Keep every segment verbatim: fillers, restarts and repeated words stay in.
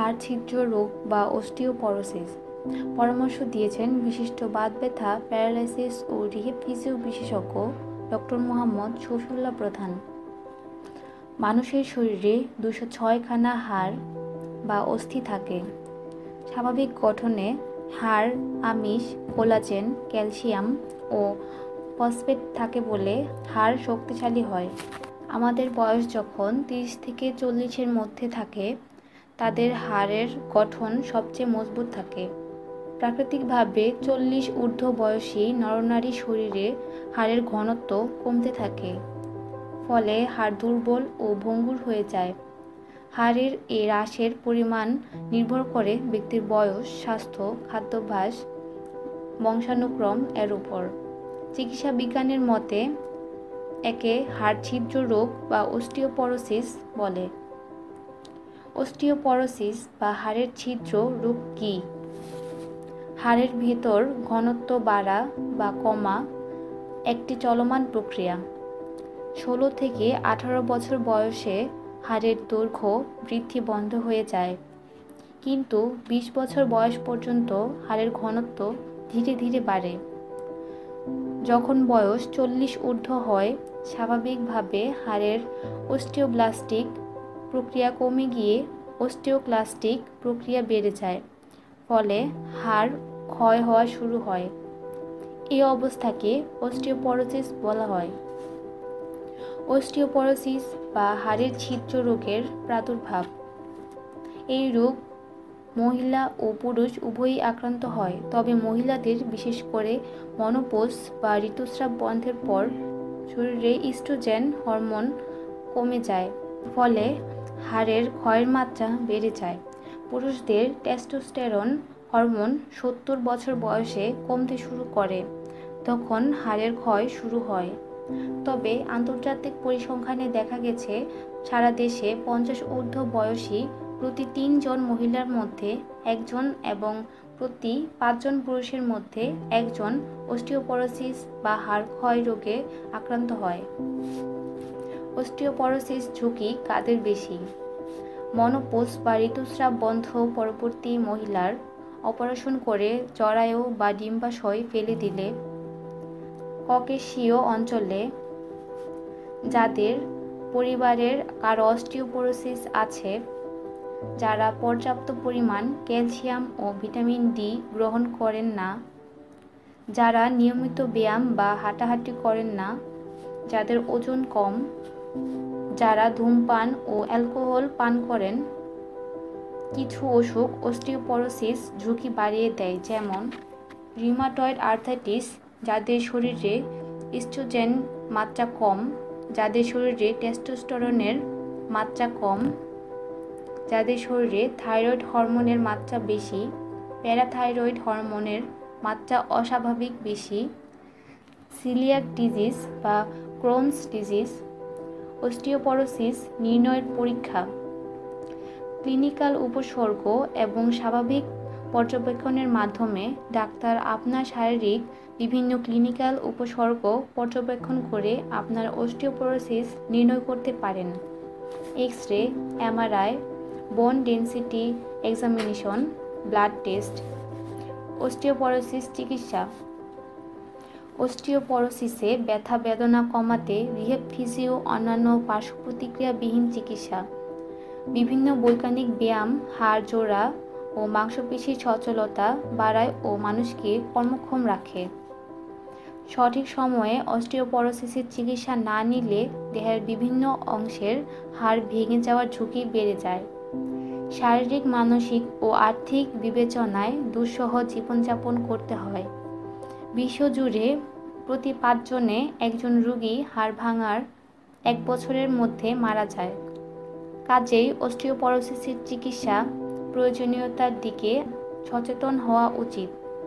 হাড় ছিদ্র রোগ বা অস্টিওপরোসিস পরামর্শ দিয়েছেন বিশিষ্ট বাত ব্যথা, প্যারালাইসিস ও রিহেব ফিজিও বিশেষজ্ঞ ডক্টর মোহাম্মদ শফিউল্লাহ প্রধান। মানুষের শরীরে দুশো ছয় খানা হাড় বা অস্থি থাকে। স্বাভাবিক গঠনে হাড়, আমিষ, কোলাজেন, ক্যালসিয়াম ও ফসফেট থাকে বলে হাড় শক্তিশালী হয়। আমাদের বয়স যখন তিরিশ থেকে চল্লিশের মধ্যে থাকে, তাদের হাড়ের গঠন সবচেয়ে মজবুত থাকে। প্রাকৃতিকভাবে চল্লিশ ঊর্ধ্ব বয়সী নরনারীর শরীরে হাড়ের ঘনত্ব কমতে থাকে, ফলে হাড় দুর্বল ও ভঙ্গুর হয়ে যায়। হাড়ের এই হ্রাসের পরিমাণ নির্ভর করে ব্যক্তির বয়স, স্বাস্থ্য, খাদ্যাভ্যাস, বংশানুক্রম এর উপর। চিকিৎসা বিজ্ঞানের মতে একে হাড় ছিদ্র রোগ বা অস্টিওপরোসিস বলে। অস্টিওপরোসিস বা হাড়ের ছিদ্র রোগ কী? হাড়ের ভেতর ঘনত্ব বাড়া বা কমা একটি চলমান প্রক্রিয়া। ষোলো থেকে আঠারো বছর বয়সে হাড়ের দৈর্ঘ্য বৃদ্ধি বন্ধ হয়ে যায়, কিন্তু বিশ বছর বয়স পর্যন্ত হাড়ের ঘনত্ব ধীরে ধীরে বাড়ে। যখন বয়স চল্লিশ ঊর্ধ্ব হয়, স্বাভাবিকভাবে হাড়ের অস্টিওব্লাস্টিক প্রক্রিয়া কমে গিয়ে অস্টিওক্লাস্টিক প্রক্রিয়া বেড়ে যায়, ফলে হাড় ক্ষয় হওয়া শুরু হয়। এই অবস্থাকে অস্টিওপরোসিস বলা হয়। অস্টিওপরোসিস বা হাড়ের ছিদ্র রোগের প্রাদুর্ভাব। এই রোগ মহিলা ও পুরুষ উভয়ই আক্রান্ত হয়, তবে মহিলাদের বিশেষ করে মনোপজ বা ঋতুস্রাব বন্ধের পর শরীরে ইস্ট্রোজেন হরমোন কমে যায়, ফলে হাড়ের ক্ষয়ের মাত্রা বেড়ে যায়। পুরুষদের টেস্টোস্টেরন হরমোন সত্তর বছর বয়সে কমতে শুরু করে, তখন হাড়ের ক্ষয় শুরু হয়। তবে আন্তর্জাতিক পরিসংখ্যানে দেখা গেছে, সারা দেশে পঞ্চাশ ঊর্ধ্ব বয়সী প্রতি তিনজন মহিলার মধ্যে একজন এবং প্রতি পাঁচজন পুরুষের মধ্যে একজন অস্টিওপরোসিস বা হাড় ক্ষয় রোগে আক্রান্ত হয়। অস্টিওপরোসিস ঝুঁকি কাদের বেশি? মনোপজ বা ঋতুস্রাব বন্ধ পরবর্তী মহিলার, অপারেশন করে জরায়ু বা ডিম্বাশয় ফেলে দিলে, ককেশীয় অঞ্চলে যাদের পরিবারের কারো অস্টিওপরোসিস আছে, যারা পর্যাপ্ত পরিমাণ ক্যালসিয়াম ও ভিটামিন ডি গ্রহণ করেন না, যারা নিয়মিত ব্যায়াম বা হাঁটাহাঁটি করেন না, যাদের ওজন কম, যারা ধূমপান ও অ্যালকোহল পান করেন। কিছু অসুখ অস্টিওপরোসিস ঝুঁকি বাড়িয়ে দেয়, যেমন রিউমাটয়েড আর্থ্রাইটিস, যাদের শরীরে ইস্ট্রোজেন মাত্রা কম, যাদের শরীরে টেস্টোস্টেরনের মাত্রা কম, যাদের শরীরে থাইরয়েড হরমোনের মাত্রা বেশি, প্যারাথাইরয়েড হরমোনের মাত্রা অস্বাভাবিক বেশি, সিলিয়াক ডিজিজ বা ক্রোনস ডিজিজ। অস্টিওপরোসিস নির্ণয়ের পরীক্ষা। ক্লিনিক্যাল উপসর্গ এবং স্বাভাবিক পর্যবেক্ষণের মাধ্যমে ডাক্তার আপনার শারীরিক বিভিন্ন ক্লিনিক্যাল উপসর্গ পর্যবেক্ষণ করে আপনার অস্টিওপরোসিস নির্ণয় করতে পারেন। X ray, MRI, bone density examination, blood test. Osteoporosis চিকিৎসা। অস্টিওপরোসিসে ব্যথা বেদনা কমাতে রিহেব ফিজিও অন্যান্য পার্শ্ব প্রতিক্রিয়াবিহীন চিকিৎসা। বিভিন্ন বৈজ্ঞানিক ব্যায়াম হাড় জোড়া ও মাংসপেশির সচলতা বাড়ায় ও মানুষকে কর্মক্ষম রাখে। সঠিক সময়ে অস্টিওপরোসিসের চিকিৎসা না নিলে দেহের বিভিন্ন অংশের হাড় ভেঙে যাওয়ার ঝুঁকি বেড়ে যায়। শারীরিক, মানসিক ও আর্থিক বিবেচনায় দুঃসহ জীবনযাপন করতে হয়। বিশ্বজুড়ে প্রতি পাঁচজনে একজন রোগী হাড় ভাঙার এক বছরের মধ্যে মারা যায়। কাজেই অস্টিওপরোসিসের চিকিৎসা প্রয়োজনীয়তার দিকে সচেতন হওয়া উচিত।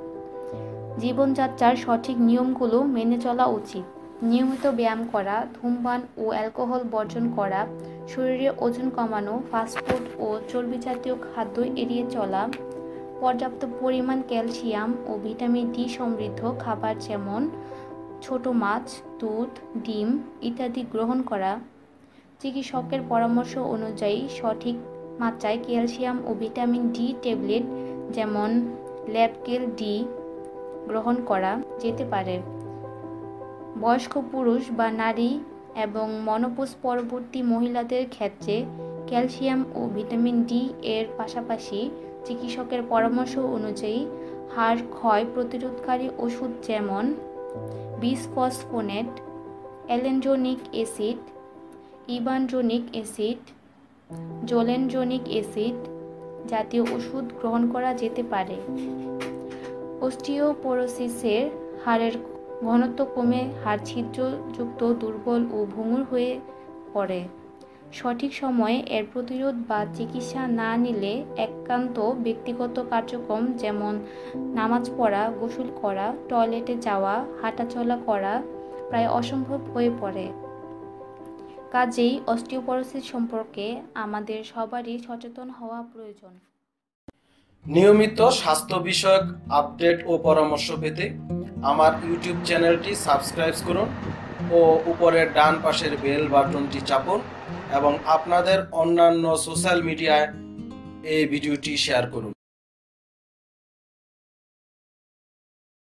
জীবনযাত্রার সঠিক নিয়মগুলো মেনে চলা উচিত। নিয়মিত ব্যায়াম করা, ধূমপান ও অ্যালকোহল বর্জন করা, শরীরে ওজন কমানো, ফাস্টফুড ও চর্বি জাতীয় খাদ্য এড়িয়ে চলা, পর্যাপ্ত পরিমাণ ক্যালসিয়াম ও ভিটামিন ডি সমৃদ্ধ খাবার যেমন ছোট মাছ, দুধ, ডিম ইত্যাদি গ্রহণ করা, চিকিৎসকের পরামর্শ অনুযায়ী সঠিক মাত্রায় ক্যালসিয়াম ও ভিটামিন ডি ট্যাবলেট যেমন ল্যাবকেল ডি গ্রহণ করা যেতে পারে। বয়স্ক পুরুষ বা নারী এবং মেনোপজ পরবর্তী মহিলাদের ক্ষেত্রে ক্যালসিয়াম ও ভিটামিন ডি এর পাশাপাশি চিকিৎসকের পরামর্শ অনুযায়ী হাড় ক্ষয় প্রতিরোধকারী ওষুধ যেমন bisphosphonate, alendronic acid, ibandronic acid, zoledronic acid জাতীয় ওষুধ গ্রহণ করা যেতে পারে। অস্টিওপোরোসিসের হাড়ের ঘনত্ব কমে হাড় ছিদ্রযুক্ত, দুর্বল ও ভঙ্গুর হয়ে পড়ে। সঠিক সময়ে এর প্রতিরোধ বা চিকিৎসা না নিলে একান্ত ব্যক্তিগত কার্যক্রম যেমন নামাজ পড়া, গোসল করা, টয়লেটে যাওয়া, হাঁটাচলা করা প্রায় অসম্ভব হয়ে পড়ে। কাজেই অস্টিওপোরোসিস সম্পর্কে আমাদের সবারই সচেতন হওয়া প্রয়োজন। নিয়মিত স্বাস্থ্য বিষয়ক আপডেট ও পরামর্শ পেতে আমার ইউটিউব চ্যানেলটি সাবস্ক্রাইব করুন ও উপরের ডান পাশের বেল বাটনটি চাপুন এবং আপনাদের অন্যান্য সোশ্যাল মিডিয়ায় এই ভিডিওটি শেয়ার করুন।